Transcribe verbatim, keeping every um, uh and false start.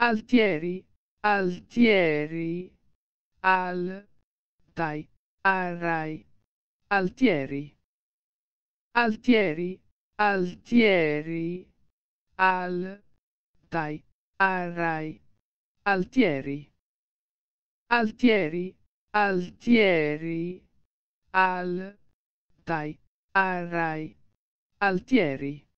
altieri, altieri, altai, arai, altieri, altieri, altieri, altai, arai, altieri, altieri, altieri, altai, arai, altieri.